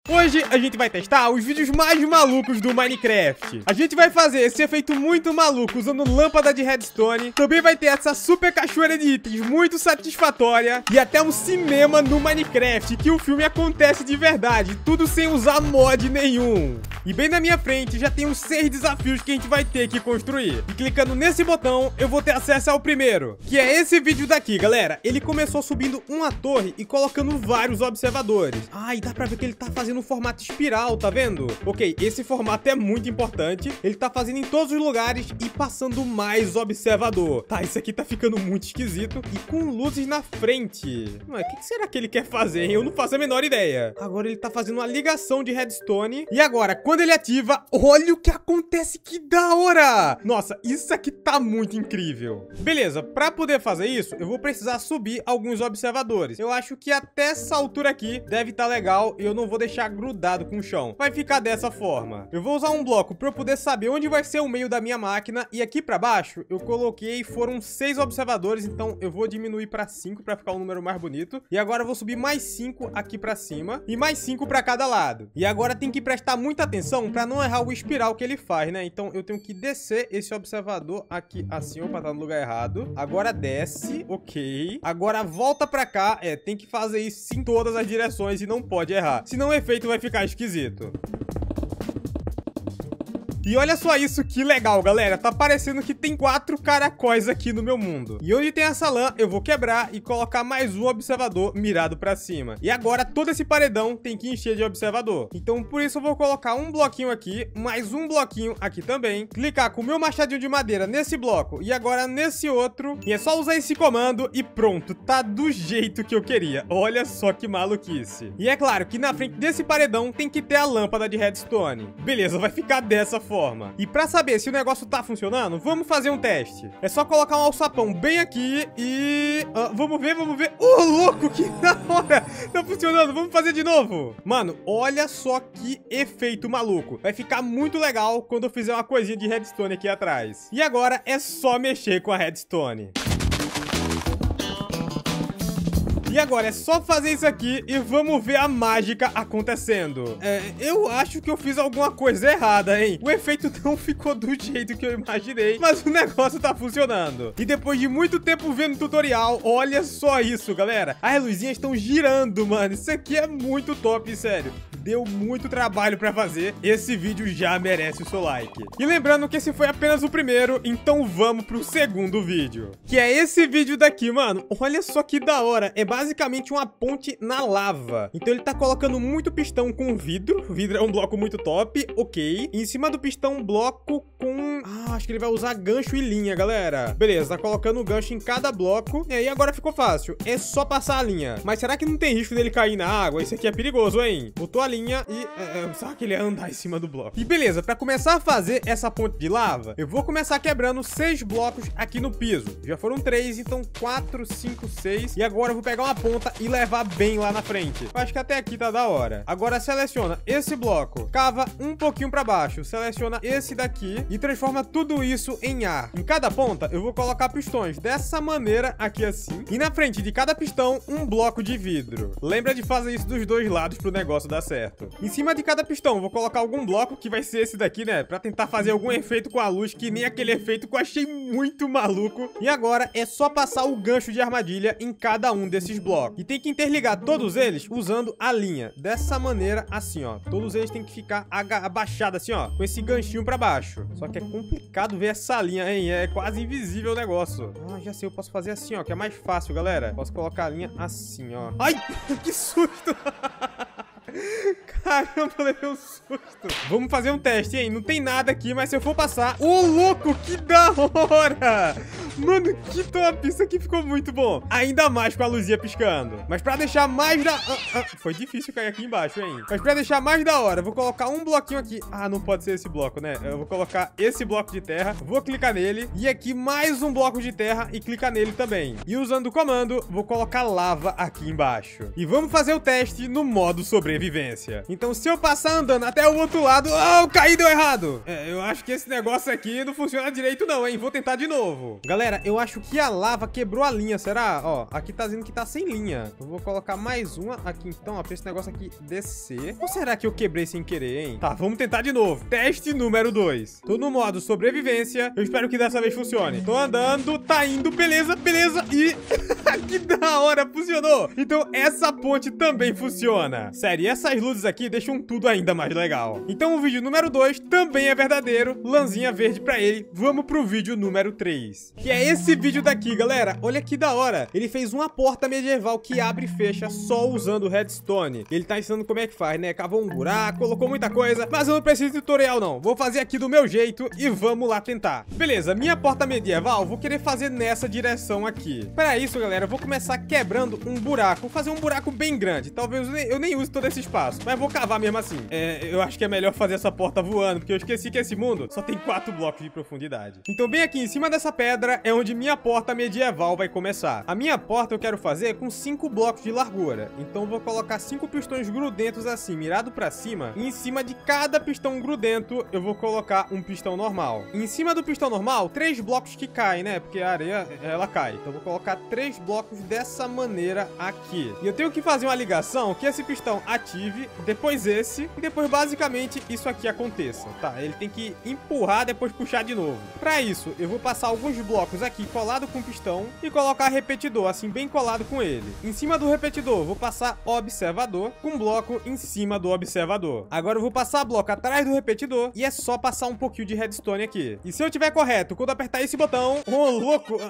Hoje a gente vai testar os vídeos mais malucos do Minecraft. A gente vai fazer esse efeito muito maluco usando lâmpada de redstone. Também vai ter essa super cachoeira de itens muito satisfatória. E até um cinema no Minecraft, que o filme acontece de verdade, tudo sem usar mod nenhum. E bem na minha frente já tem uns 6 desafios que a gente vai ter que construir. E clicando nesse botão, eu vou ter acesso ao primeiro, que é esse vídeo daqui, galera. Ele começou subindo uma torre e colocando vários observadores. Ah, e dá pra ver que ele tá fazendo um formato espiral, tá vendo? Ok, esse formato é muito importante. Ele tá fazendo em todos os lugares e passando mais observador. Tá, isso aqui tá ficando muito esquisito e com luzes na frente. Mas o que será que ele quer fazer, hein? Eu não faço a menor ideia. Agora ele tá fazendo uma ligação de redstone. E agora, quando ele ativa, olha o que acontece, que da hora! Nossa, isso aqui tá muito incrível. Beleza, pra poder fazer isso, eu vou precisar subir alguns observadores. Eu acho que até essa altura aqui deve estar legal e eu não vou deixar grudado com o chão. Vai ficar dessa forma. Eu vou usar um bloco pra eu poder saber onde vai ser o meio da minha máquina. E aqui pra baixo, eu coloquei, foram 6 observadores, então eu vou diminuir pra 5 pra ficar um número mais bonito. E agora eu vou subir mais 5 aqui pra cima e mais 5 pra cada lado. E agora tem que prestar muita atenção pra não errar o espiral que ele faz, né? Então eu tenho que descer esse observador aqui assim, opa, tá no lugar errado. Agora desce, ok. Agora volta pra cá, tem que fazer isso em todas as direções e não pode errar, senão o efeito vai ficar esquisito. E olha só isso, que legal, galera. Tá parecendo que tem 4 caracóis aqui no meu mundo. E onde tem essa lã, eu vou quebrar e colocar mais um observador mirado pra cima. E agora todo esse paredão tem que encher de observador. Então por isso eu vou colocar um bloquinho aqui, mais um bloquinho aqui também. Clicar com o meu machadinho de madeira nesse bloco e agora nesse outro. E é só usar esse comando e pronto. Tá do jeito que eu queria. Olha só que maluquice. E é claro que na frente desse paredão tem que ter a lâmpada de redstone. Beleza, vai ficar dessa forma. E pra saber se o negócio tá funcionando, vamos fazer um teste. É só colocar um alçapão bem aqui e... vamos ver. Ô, louco, que da hora! Tá funcionando, vamos fazer de novo. Mano, olha só que efeito maluco. Vai ficar muito legal quando eu fizer uma coisinha de redstone aqui atrás. E agora é só mexer com a redstone. E agora é só fazer isso aqui e vamos ver a mágica acontecendo. Eu acho que eu fiz alguma coisa errada, hein? O efeito não ficou do jeito que eu imaginei, mas o negócio tá funcionando. E depois de muito tempo vendo o tutorial, olha só isso, galera. As luzinhas estão girando, mano. Isso aqui é muito top, sério. Deu muito trabalho pra fazer. Esse vídeo já merece o seu like. E lembrando que esse foi apenas o primeiro, então vamos pro segundo vídeo. Que é esse vídeo daqui, mano. Olha só que da hora. É basicamente uma ponte na lava. Então ele tá colocando muito pistão com vidro. O vidro é um bloco muito top, ok. E em cima do pistão, um bloco com... acho que ele vai usar gancho e linha, galera. Beleza, tá colocando o gancho em cada bloco. E aí agora ficou fácil. É só passar a linha. Mas será que não tem risco dele cair na água? Isso aqui é perigoso, hein? Botou a linha e... será que ele ia andar em cima do bloco? E beleza, pra começar a fazer essa ponte de lava, eu vou começar quebrando 6 blocos aqui no piso. Já foram 3, então 4, 5, 6. E agora eu vou pegar uma ponta e levar bem lá na frente. Eu acho que até aqui tá da hora. Agora seleciona esse bloco, cava um pouquinho pra baixo, seleciona esse daqui e transforma tudo isso em ar. Em cada ponta eu vou colocar pistões dessa maneira aqui assim. E na frente de cada pistão, um bloco de vidro. Lembra de fazer isso dos dois lados pro negócio dar certo. Em cima de cada pistão eu vou colocar algum bloco, que vai ser esse daqui, né? Pra tentar fazer algum efeito com a luz, que nem aquele efeito que eu achei muito maluco. E agora é só passar o gancho de armadilha em cada um desses blocos. E tem que interligar todos eles usando a linha. Dessa maneira, assim, ó. Todos eles têm que ficar abaixados, assim, ó. Com esse ganchinho pra baixo. Só que é complicado ver essa linha, hein? É quase invisível o negócio. Já sei, eu posso fazer assim, ó. Que é mais fácil, galera. Posso colocar a linha assim, ó. Ai, que susto! Caramba, levei um susto. Vamos fazer um teste, hein? Não tem nada aqui, mas se eu for passar... Ô, louco, que da hora! Mano, que top! Isso aqui ficou muito bom. Ainda mais com a luzinha piscando. Mas pra deixar mais da... foi difícil cair aqui embaixo, hein? Mas pra deixar mais da hora, eu vou colocar um bloquinho aqui. Não pode ser esse bloco, né? Eu vou colocar esse bloco de terra. Vou clicar nele. E aqui mais um bloco de terra e clicar nele também. E usando o comando, vou colocar lava aqui embaixo. E vamos fazer o teste no modo sobrevivência. Então se eu passar andando até o outro lado... eu caí, deu errado. Eu acho que esse negócio aqui não funciona direito não, hein? Vou tentar de novo. Galera, Galera, eu acho que a lava quebrou a linha, será? Ó, aqui tá dizendo que tá sem linha. Eu vou colocar mais uma aqui então, ó, pra esse negócio aqui descer. Ou será que eu quebrei sem querer, hein? Tá, vamos tentar de novo. Teste número 2. Tô no modo sobrevivência. Eu espero que dessa vez funcione. Tô andando, tá indo, beleza, beleza. E que da hora, funcionou. Então essa ponte também funciona. Sério, e essas luzes aqui deixam tudo ainda mais legal. Então o vídeo número 2 também é verdadeiro. Lãzinha verde pra ele. Vamos pro vídeo número 3. Que é esse vídeo daqui, galera. Olha que da hora. Ele fez uma porta medieval que abre e fecha só usando redstone. Ele tá ensinando como é que faz, né? Cavou um buraco, colocou muita coisa. Mas eu não preciso de tutorial, não. Vou fazer aqui do meu jeito e vamos lá tentar. Beleza, minha porta medieval, vou querer fazer nessa direção aqui. Para isso, galera, eu vou começar quebrando um buraco. Vou fazer um buraco bem grande. Talvez eu nem use todo esse espaço, mas vou cavar mesmo assim. Eu acho que é melhor fazer essa porta voando, porque eu esqueci que esse mundo só tem 4 blocos de profundidade. Então bem aqui em cima dessa pedra é onde minha porta medieval vai começar. A minha porta eu quero fazer com 5 blocos de largura. Então eu vou colocar 5 pistões grudentos assim, mirado pra cima. E em cima de cada pistão grudento eu vou colocar um pistão normal. E em cima do pistão normal, 3 blocos que caem, né? Porque a areia, ela cai. Então eu vou colocar 3 blocos dessa maneira aqui. E eu tenho que fazer uma ligação que esse pistão ative, depois esse, e depois basicamente isso aqui aconteça, tá? Ele tem que empurrar, depois puxar de novo. Pra isso, eu vou passar alguns blocos aqui colado com o pistão e colocar repetidor, assim, bem colado com ele. Em cima do repetidor, vou passar observador com um bloco em cima do observador. Agora eu vou passar bloco atrás do repetidor e é só passar um pouquinho de redstone aqui. E se eu tiver correto, quando apertar esse botão... Ô, louco!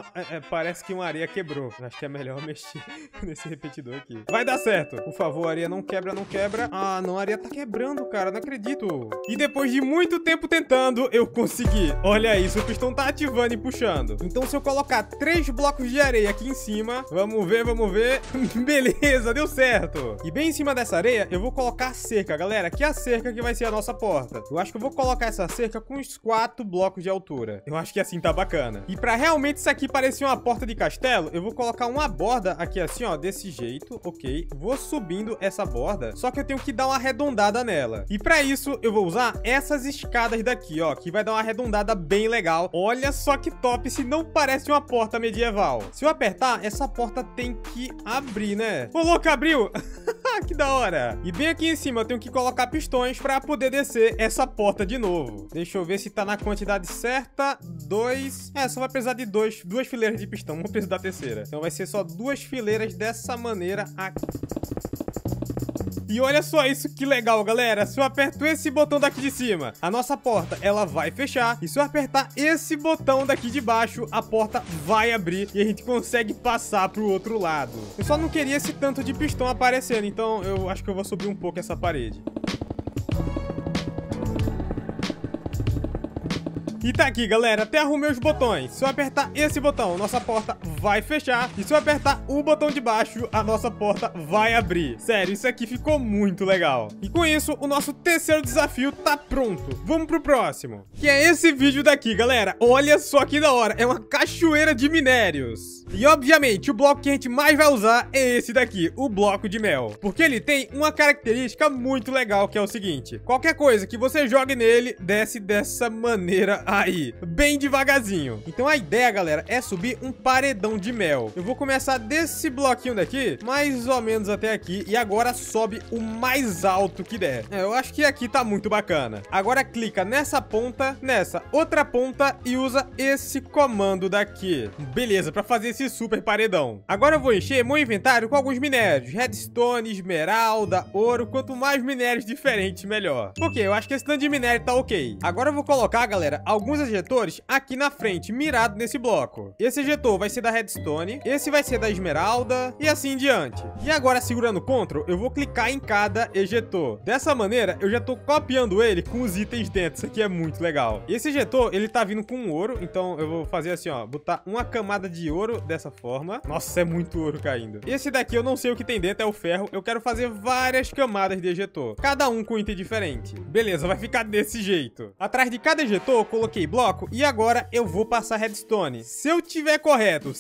Parece que uma areia quebrou. Acho que é melhor mexer nesse repetidor aqui. Vai dar certo. Por favor, areia não quebra, não quebra. Ah, não, a areia tá quebrando, cara. Não acredito. E depois de muito tempo tentando, eu consegui. Olha isso, o pistão tá ativando e puxando. Então se eu colocar 3 blocos de areia aqui em cima... Vamos ver, vamos ver. Beleza, deu certo. E bem em cima dessa areia, eu vou colocar a cerca, galera. Que é a cerca que vai ser a nossa porta. Eu acho que eu vou colocar essa cerca com uns 4 blocos de altura. Eu acho que assim tá bacana. E pra realmente isso aqui parecer uma porta de castelo, eu vou colocar uma borda aqui assim, ó, desse jeito, ok? Vou subindo essa borda, só que eu tenho que dar uma arredondada nela. E pra isso, eu vou usar essas escadas daqui, ó, que vai dar uma arredondada bem legal. Olha só que top, se não parece uma porta medieval. Se eu apertar, essa porta tem que abrir, né? Ô, louco, abriu! Que da hora! E bem aqui em cima eu tenho que colocar pistões pra poder descer essa porta de novo. Deixa eu ver se tá na quantidade certa. 2. Só vai precisar de 2 fileiras de pistão. Não preciso da terceira. Então vai ser só 2 fileiras dessa maneira aqui. E olha só isso que legal, galera. Se eu aperto esse botão daqui de cima, a nossa porta, ela vai fechar. E se eu apertar esse botão daqui de baixo, a porta vai abrir e a gente consegue passar pro outro lado. Eu só não queria esse tanto de pistão aparecendo, então eu acho que eu vou subir um pouco essa parede. E tá aqui, galera, até arrumei os botões. Se eu apertar esse botão, nossa porta vai fechar. E se eu apertar o botão de baixo, a nossa porta vai abrir. Sério, isso aqui ficou muito legal. E com isso, o nosso terceiro desafio tá pronto. Vamos pro próximo, que é esse vídeo daqui, galera. Olha só que da hora, é uma cachoeira de minérios. E obviamente, o bloco que a gente mais vai usar é esse daqui, o bloco de mel. Porque ele tem uma característica muito legal, que é o seguinte: qualquer coisa que você jogue nele, desce dessa maneira aí, bem devagarzinho. Então a ideia, galera, é subir um paredão de mel. Eu vou começar desse bloquinho daqui, mais ou menos até aqui, e agora sobe o mais alto que der. Eu acho que aqui tá muito bacana. Agora clica nessa ponta, nessa outra ponta e usa esse comando daqui. Beleza, pra fazer esse super paredão. Agora eu vou encher meu inventário com alguns minérios: redstone, esmeralda, ouro. Quanto mais minérios diferentes, melhor. Ok, eu acho que esse tanto de minério tá ok. Agora eu vou colocar, galera, alguns ejetores aqui na frente, mirado nesse bloco. Esse ejetor vai ser da redstone, esse vai ser da esmeralda e assim em diante. E agora, segurando Ctrl, eu vou clicar em cada ejetor. Dessa maneira, eu já tô copiando ele com os itens dentro. Isso aqui é muito legal. Esse ejetor, ele tá vindo com ouro, então eu vou fazer assim, ó, botar uma camada de ouro dessa forma. Nossa, é muito ouro caindo. Esse daqui eu não sei o que tem dentro, é o ferro. Eu quero fazer várias camadas de ejetor, cada um com um item diferente. Beleza, vai ficar desse jeito. Atrás de cada ejetor, eu coloquei bloco e agora eu vou passar redstone. Se eu tiver correto, se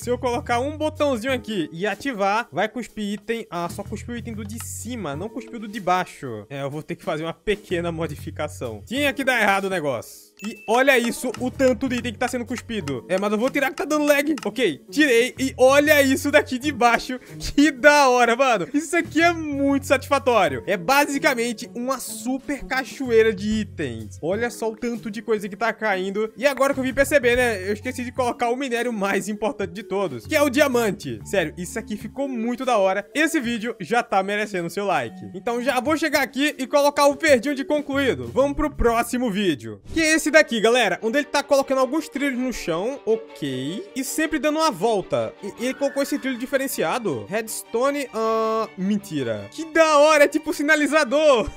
se eu colocar um botãozinho aqui e ativar, vai cuspir item... Ah, só cuspiu o item do de cima, não cuspiu do de baixo. É, eu vou ter que fazer uma pequena modificação. Tinha que dar errado o negócio. E olha isso, o tanto de item que tá sendo cuspido. É, mas eu vou tirar que tá dando lag. Ok, tirei. E olha isso daqui de baixo. Que da hora, mano. Isso aqui é muito satisfatório. É basicamente uma super cachoeira de itens. Olha só o tanto de coisa que tá caindo. E agora que eu vim perceber, né? Eu esqueci de colocar o minério mais importante de todos, que é o diamante. Sério, isso aqui ficou muito da hora. Esse vídeo já tá merecendo o seu like. Então já vou chegar aqui e colocar o verdinho de concluído. Vamos pro próximo vídeo, que é esse daqui, galera, onde ele tá colocando alguns trilhos no chão, ok, e sempre dando uma volta. E ele colocou esse trilho diferenciado. Redstone, mentira. Que da hora, é tipo sinalizador.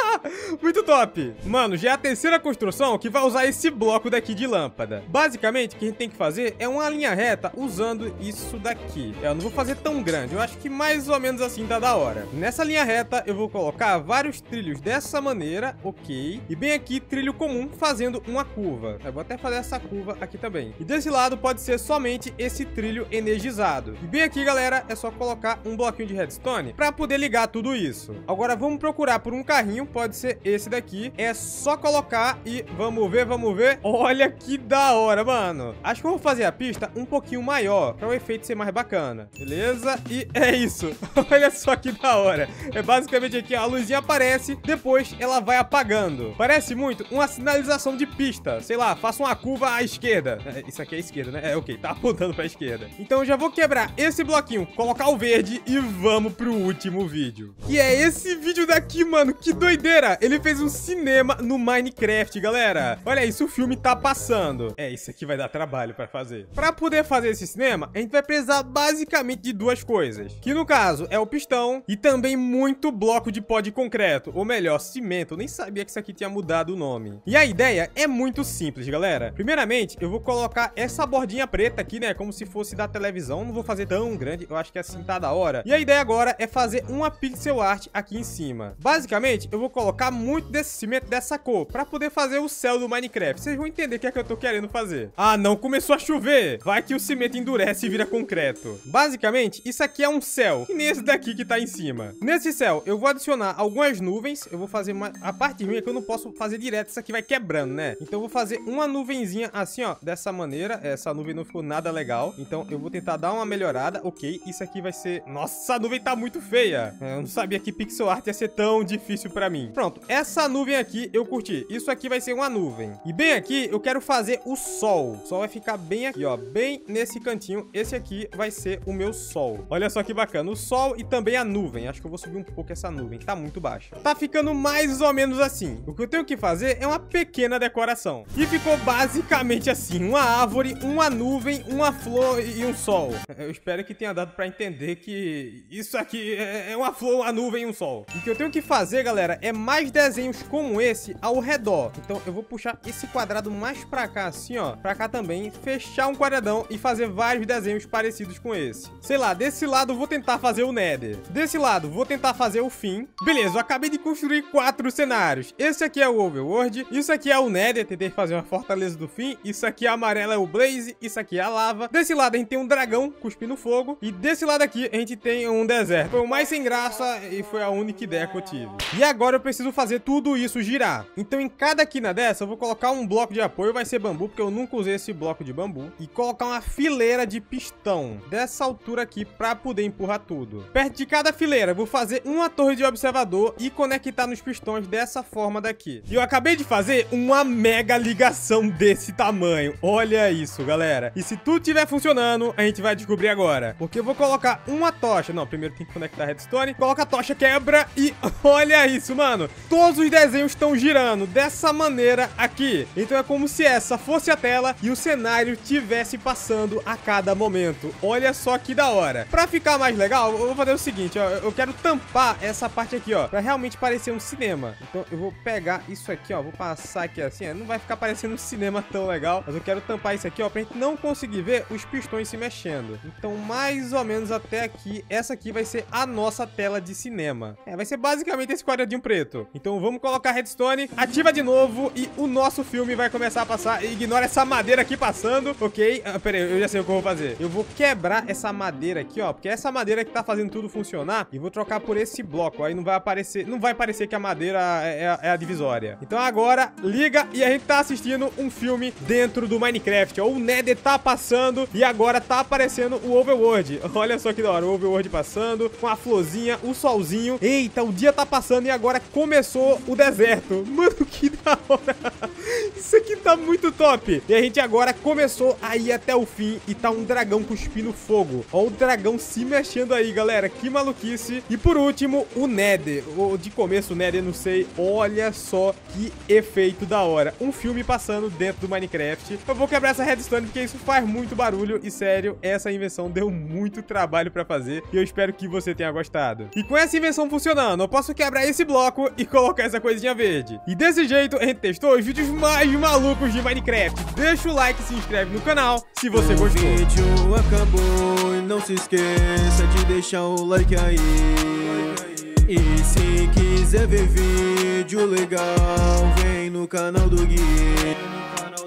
Muito top. Mano, já é a terceira construção que vai usar esse bloco daqui de lâmpada. Basicamente, o que a gente tem que fazer é uma linha reta usando isso daqui. Eu não vou fazer tão grande, eu acho que mais ou menos assim tá da hora. Nessa linha reta, eu vou colocar vários trilhos dessa maneira, ok, e bem aqui, trilho comum, fazendo uma curva. Eu vou até fazer essa curva aqui também. E desse lado pode ser somente esse trilho energizado. E bem aqui, galera, é só colocar um bloquinho de redstone para poder ligar tudo isso. Agora vamos procurar por um carrinho, pode ser esse daqui. É só colocar e vamos ver, vamos ver. Olha que da hora, mano. Acho que eu vou fazer a pista um pouquinho maior para o efeito ser mais bacana. Beleza? E é isso. Olha só que da hora. É basicamente aqui, a luzinha aparece, depois ela vai apagando. Parece muito uma sinalização de pista. Sei lá, faça uma curva à esquerda. Isso aqui é a esquerda, né? É, ok, tá apontando pra esquerda. Então eu já vou quebrar esse bloquinho, colocar o verde e vamos pro último vídeo. E é esse vídeo daqui, mano. Que doideira. Ele fez um cinema no Minecraft, galera. Olha isso, o filme tá passando. É, isso aqui vai dar trabalho pra fazer. Pra poder fazer esse cinema, a gente vai precisar basicamente de duas coisas. Que no caso é o pistão e também muito bloco de pó de concreto. Ou melhor, cimento. Eu nem sabia que isso aqui tinha mudado o nome. E a ideia é muito simples, galera. Primeiramente, eu vou colocar essa bordinha preta aqui, né? Como se fosse da televisão. Não vou fazer tão grande. Eu acho que assim tá da hora. E a ideia agora é fazer uma pixel art aqui em cima. Basicamente, eu vou colocar muito desse cimento dessa cor pra poder fazer o céu do Minecraft. Vocês vão entender o que é que eu tô querendo fazer. Ah, não. Começou a chover. Vai que o cimento endurece e vira concreto. Basicamente, isso aqui é um céu. Que nem esse daqui que tá em cima. Nesse céu, eu vou adicionar algumas nuvens. Eu vou fazer uma... A parte ruim é que eu não posso fazer direto. Isso aqui vai quebrando, né? Então eu vou fazer uma nuvenzinha assim, ó. Dessa maneira. Essa nuvem não ficou nada legal. Então eu vou tentar dar uma melhorada. Ok. Isso aqui vai ser... Nossa, essa nuvem tá muito feia. Eu não sabia que pixel art ia ser tão difícil pra mim. Pronto. Essa nuvem aqui eu curti. Isso aqui vai ser uma nuvem. E bem aqui eu quero fazer o sol. O sol vai ficar bem aqui, ó. Bem nesse cantinho. Esse aqui vai ser o meu sol. Olha só que bacana. O sol e também a nuvem. Acho que eu vou subir um pouco essa nuvem, que tá muito baixa. Tá ficando mais ou menos assim. O que eu tenho que fazer é uma pequena decoração. E ficou basicamente assim. Uma árvore, uma nuvem, uma flor e um sol. Eu espero que tenha dado pra entender que isso aqui é uma flor, uma nuvem e um sol. O que eu tenho que fazer, galera, é mais desenhos como esse ao redor. Então eu vou puxar esse quadrado mais pra cá, assim, ó. Pra cá também. Fechar um quadradão e fazer vários desenhos parecidos com esse. Sei lá, desse lado eu vou tentar fazer o Nether. Desse lado vou tentar fazer o fim. Beleza, eu acabei de construir 4 cenários. Esse aqui é o Overworld. Isso aqui é o Nether. Tentei fazer uma fortaleza do fim. Isso aqui amarelo é o Blaze. Isso aqui é a lava. Desse lado a gente tem um dragão cuspindo fogo. E desse lado aqui a gente tem um deserto. Foi o mais sem graça e foi a única ideia que eu tive. E agora eu preciso fazer tudo isso girar. Então em cada quina dessa eu vou colocar um bloco de apoio. Vai ser bambu, porque eu nunca usei esse bloco de bambu. E colocar uma fileira de pistão dessa altura aqui pra poder empurrar tudo. Perto de cada fileira eu vou fazer uma torre de observador e conectar nos pistões dessa forma daqui. E eu acabei de fazer uma mega ligação desse tamanho. Olha isso, galera. E se tudo estiver funcionando, a gente vai descobrir agora. Porque eu vou colocar uma tocha. Não, primeiro tem que conectar a redstone. Coloca a tocha, quebra e olha isso, mano. Todos os desenhos estão girando dessa maneira aqui. Então é como se essa fosse a tela e o cenário tivesse passando a cada momento. Olha só que da hora. Pra ficar mais legal, eu vou fazer o seguinte, ó. Eu quero tampar essa parte aqui, ó, pra realmente parecer um cinema. Então eu vou pegar isso aqui, ó. Vou passar aqui assim, ó. Não vai ficar parecendo um cinema tão legal, mas eu quero tampar isso aqui, ó, pra gente não conseguir ver os pistões se mexendo. Então mais ou menos até aqui, essa aqui vai ser a nossa tela de cinema. É, vai ser basicamente esse quadradinho preto. bonito. Então vamos colocar redstone, ativa de novo e o nosso filme vai começar a passar. Ignora essa madeira aqui passando, ok? Pera aí, eu já sei o que eu vou fazer. Eu vou quebrar essa madeira aqui, ó, porque é essa madeira que tá fazendo tudo funcionar. E vou trocar por esse bloco, aí não vai parecer que a madeira é a divisória. Então agora, liga e a gente tá assistindo um filme dentro do Minecraft, ó. O Nether tá passando e agora tá aparecendo o Overworld. Olha só que da hora, o Overworld passando, com a florzinha, o solzinho. Eita, o dia tá passando e agora começou o deserto. Mano, que da hora. Isso aqui tá muito top. E a gente agora começou a ir até o fim e tá um dragão cuspindo fogo. Ó o dragão se mexendo aí, galera. Que maluquice. E por último, o Nether. De começo, o Nether, não sei. Olha só que efeito da hora. Um filme passando dentro do Minecraft. Eu vou quebrar essa redstone porque isso faz muito barulho. E sério, essa invenção deu muito trabalho pra fazer. E eu espero que você tenha gostado. E com essa invenção funcionando, eu posso quebrar esse bloco e colocar essa coisinha verde. E desse jeito, a gente testou os vídeos mais malucos de Minecraft. Deixa o like e se inscreve no canal se você gostou. O vídeo acabou e não se esqueça de deixar o like aí. E se quiser ver vídeo legal, vem no canal do Gui.